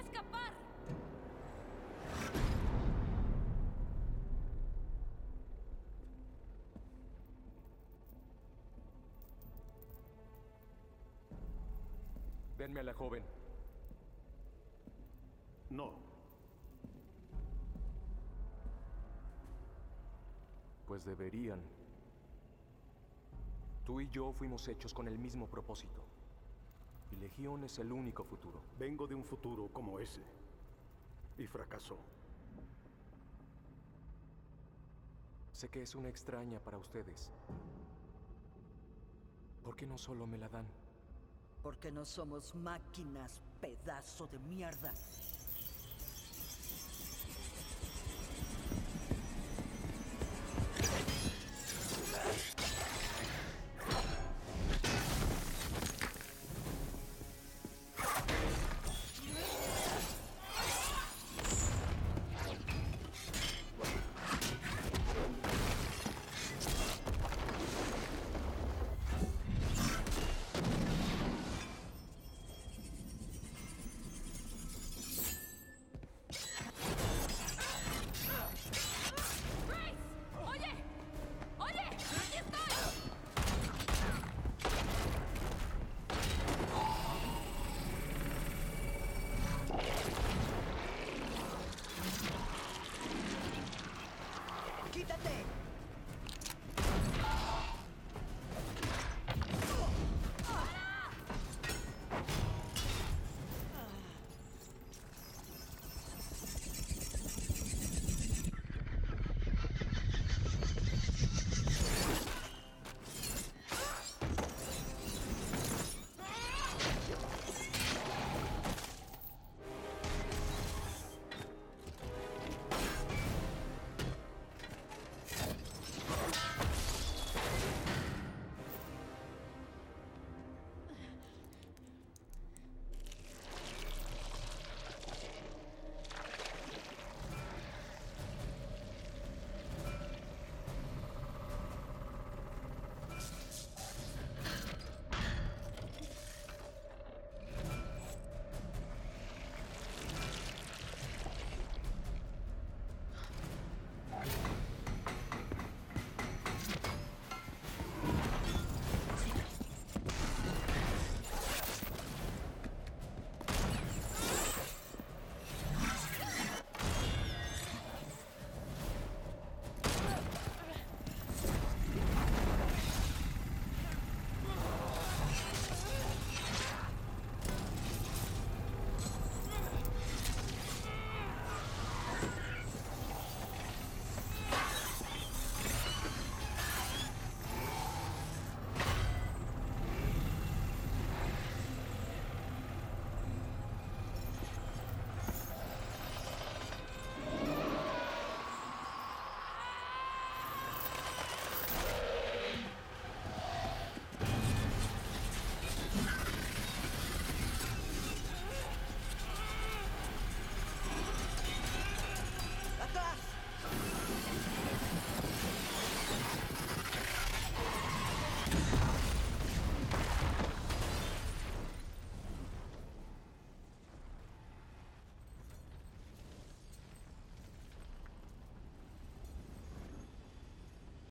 escapar! Denme a la joven. No. Pues deberían. Tú y yo fuimos hechos con el mismo propósito. Y Legión es el único futuro. Vengo de un futuro como ese. Y fracasó. Sé que es una extraña para ustedes. ¿Por qué no solo me la dan? Porque no somos máquinas, pedazo de mierda.